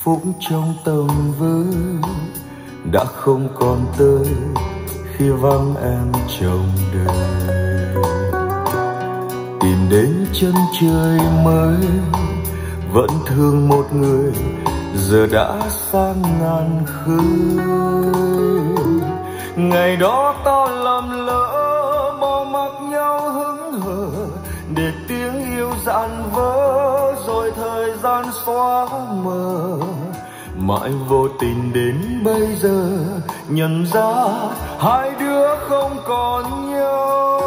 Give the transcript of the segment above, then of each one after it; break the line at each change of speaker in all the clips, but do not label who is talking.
phúc trong tầm với đã không còn tới khi vắng em trong đời. Tìm đến chân trời mới vẫn thương một người, giờ đã sang ngàn khơi. Ngày đó ta lầm lỡ bỏ mặc nhau hững hờ, để tiếng yêu dạn vỡ rồi thời gian xóa mờ. Mãi vô tình đến bây giờ nhận ra hai đứa không còn nhau.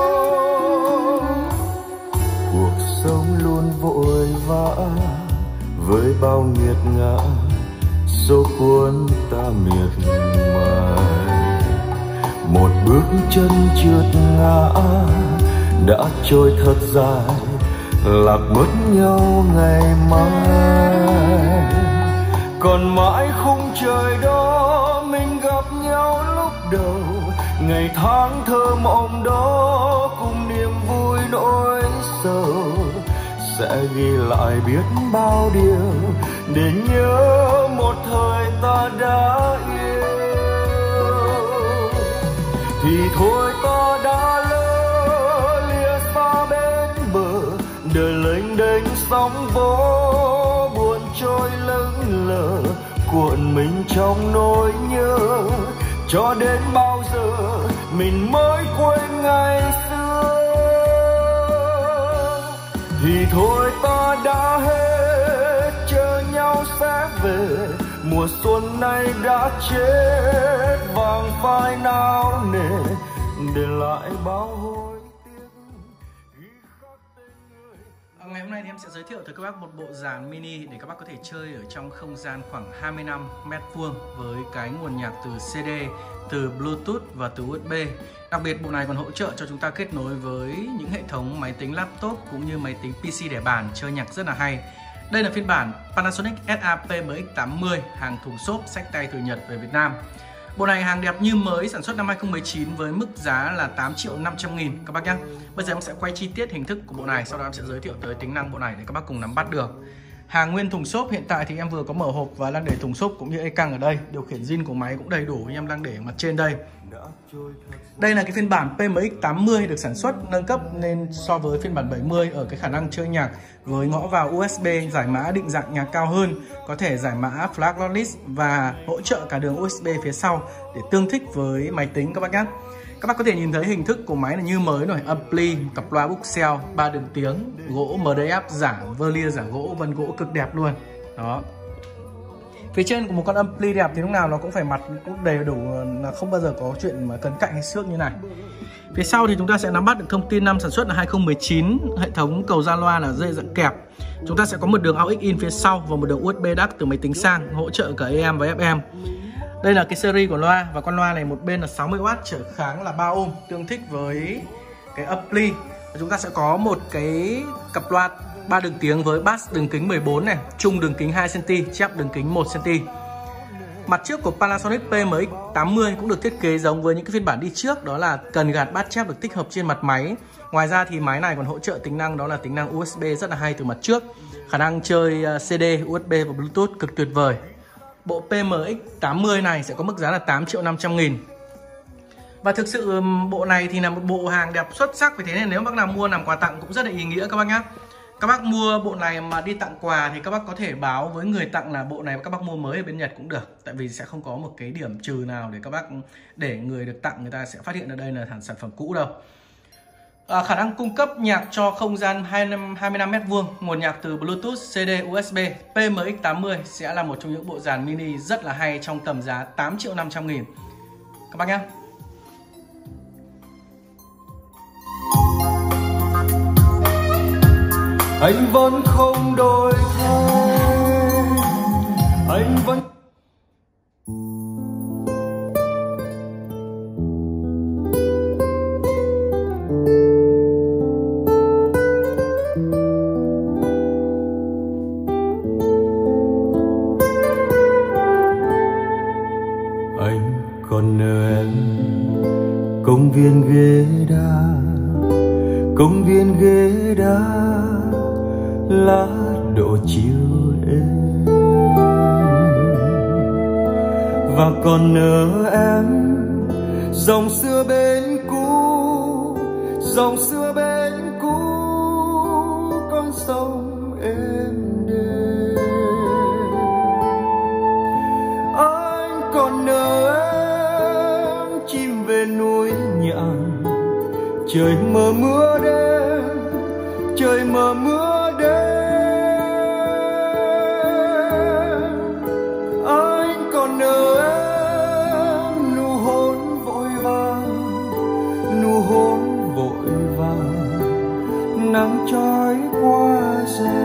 Cuộc sống luôn vội vã với bao nghiệt ngã, số cuốn ta miệt mài. Một bước chân trượt ngã đã trôi thật dài, lạc mất nhau ngày mai. Còn mãi khung trời đó mình gặp nhau lúc đầu, ngày tháng thơ mộng đó cùng niềm vui nỗi sầu. Sẽ ghi lại biết bao điều để nhớ một thời ta đã yêu. Thì thôi ta đã lỡ lìa xa bên bờ, đời lênh đênh sóng vỗ buồn trôi lững lờ, cuộn mình trong nỗi nhớ. Cho đến bao giờ mình mới quên ngày xưa. Thì thôi ta đã hết, chờ nhau sẽ về. Mùa xuân này đã chết, vàng phai nao nề để lại bao hối tiếc.
Ngày hôm nay thì em sẽ giới thiệu tới các bác một bộ dàn mini để các bác có thể chơi ở trong không gian khoảng 25 mét vuông với cái nguồn nhạc từ CD, từ Bluetooth và từ USB. Đặc biệt bộ này còn hỗ trợ cho chúng ta kết nối với những hệ thống máy tính laptop cũng như máy tính PC để bàn, chơi nhạc rất là hay. Đây là phiên bản Panasonic SA-PMX-80, hàng thùng xốp xách tay từ Nhật về Việt Nam. Bộ này hàng đẹp như mới, sản xuất năm 2019 với mức giá là 8.500.000 các bác nhé. Bây giờ em sẽ quay chi tiết hình thức của bộ này, sau đó em sẽ giới thiệu tới tính năng bộ này để các bác cùng nắm bắt được. Hàng nguyên thùng xốp, hiện tại thì em vừa có mở hộp và đang để thùng xốp cũng như e-căng ở đây. Điều khiển zin của máy cũng đầy đủ, em đang để mặt trên đây. Đây là cái phiên bản PMX-80 được sản xuất nâng cấp nên so với phiên bản 70 ở cái khả năng chơi nhạc với ngõ vào USB, giải mã định dạng nhạc cao hơn, có thể giải mã flag lossless và hỗ trợ cả đường USB phía sau để tương thích với máy tính các bác nhé. Các bác có thể nhìn thấy hình thức của máy là như mới rồi, ampli, cặp loa Buxell, 3 đường tiếng, gỗ MDF giả vernier giả gỗ, vân gỗ cực đẹp luôn. Đó. Phía trên của một con ampli đẹp thì lúc nào nó cũng phải mặt cũng đầy đủ, là không bao giờ có chuyện mà cấn cạnh hay xước như này. Phía sau thì chúng ta sẽ nắm bắt được thông tin năm sản xuất là 2019, hệ thống cầu ra loa là dây dạng kẹp. Chúng ta sẽ có một đường aux in phía sau và một đường USB DAC từ máy tính sang, hỗ trợ cả AM và FM. Đây là cái series của loa, và con loa này một bên là 60W trở kháng là 3 ohm, tương thích với cái ampli. Chúng ta sẽ có một cái cặp loa 3 đường tiếng với bass đường kính 14 này, trung đường kính 2cm, chép đường kính 1cm. Mặt trước của Panasonic PMX-80 cũng được thiết kế giống với những cái phiên bản đi trước, đó là cần gạt bass chép được tích hợp trên mặt máy. Ngoài ra thì máy này còn hỗ trợ tính năng đó là tính năng USB rất là hay từ mặt trước, khả năng chơi CD, USB và Bluetooth cực tuyệt vời. Bộ PMX-80 này sẽ có mức giá là 8.500.000. Và thực sự bộ này thì là một bộ hàng đẹp xuất sắc, vì thế nên nếu bác nào mua làm quà tặng cũng rất là ý nghĩa các bác nhé. Các bác mua bộ này mà đi tặng quà thì các bác có thể báo với người tặng là bộ này các bác mua mới ở bên Nhật cũng được. Tại vì sẽ không có một cái điểm trừ nào để các bác, để người được tặng người ta sẽ phát hiện ở đây là sản phẩm cũ đâu. Khả năng cung cấp nhạc cho không gian 25 mét vuông, nguồn nhạc từ Bluetooth, CD, USB. PMX-80 sẽ là một trong những bộ dàn mini rất là hay trong tầm giá 8.500.000 các bác nhé.
Anh vẫn không đổi thay, anh vẫn anh còn nhớ em. Công viên ghế đá, công viên ghế đá, lá đổ chiều êm. và còn nhớ em. Dòng xưa bên cũ, dòng xưa bên cũ, con sông êm đềm. Anh còn nhớ em, chim về núi nhạn, trời mờ mưa đêm, trời mờ mưa đêm. Anh còn nhớ em, nụ hôn vội vàng, nụ hôn vội vàng, nắng trói qua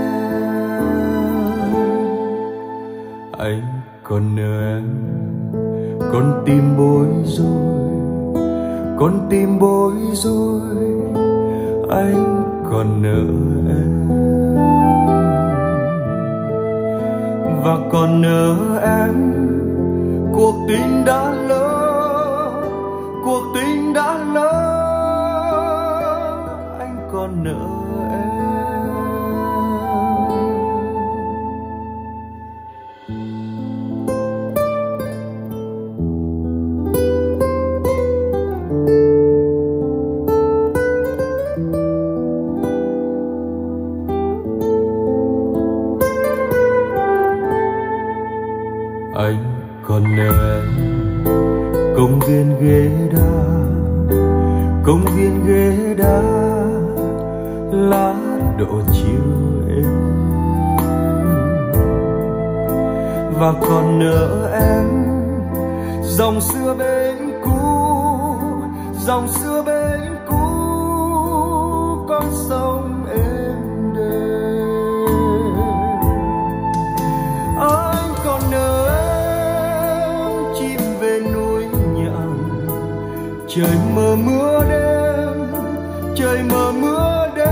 rèm. Anh còn nhớ em, con tim bối rối, con tim bối rối. Anh còn nhớ em, và còn nhớ em. Cuộc tình đã lỡ, cuộc tình đã lỡ. Anh còn nhớ em. Anh còn nhớ em, công viên ghế đá, công viên ghế đá, lá đổ chiều êm. Và còn nhớ em, dòng xưa bên cũ, dòng xưa bên cũ, con sông êm đềm. Anh còn nhớ trời mờ mưa đêm, trời mờ mưa đêm.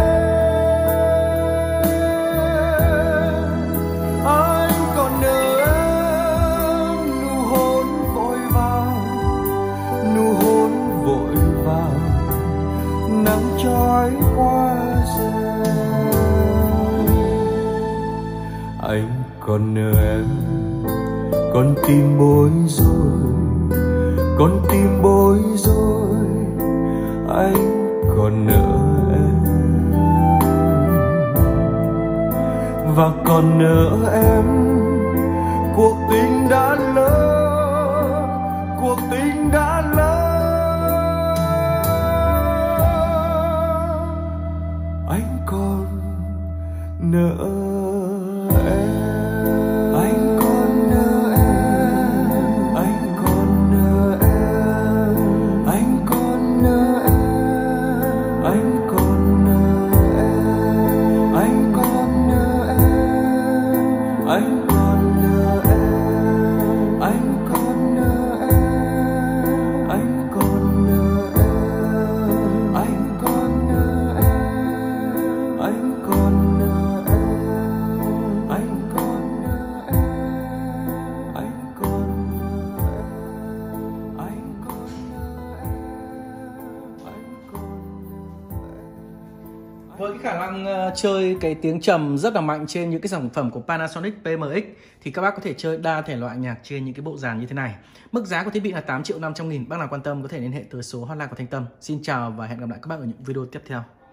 Anh còn nhớ em, nụ hôn vội vàng, nụ hôn vội vàng, nắng trói qua rèm. Anh còn nhớ em, con tim bối rối, con tim bối rối. Anh còn nhớ em, và còn nhớ em. Cuộc tình đã lỡ, cuộc tình đã lỡ. Anh còn nhớ em, anh còn nhớ em, anh còn nhớ em, anh còn nhớ em, anh còn nhớ em, anh còn nhớ em, anh còn nhớ em, anh còn nhớ em, anh còn nhớ em, anh còn nhớ em, anh còn nhớ em, anh còn nhớ em, anh còn nhớ em, anh còn nhớ em, anh còn nhớ em.
Với cái khả năng chơi cái tiếng trầm rất là mạnh trên những cái sản phẩm của Panasonic PMX thì các bác có thể chơi đa thể loại nhạc trên những cái bộ dàn như thế này. Mức giá của thiết bị là 8.500.000. Bác nào quan tâm có thể liên hệ tới số hotline của Thanh Tâm. Xin chào và hẹn gặp lại các bác ở những video tiếp theo.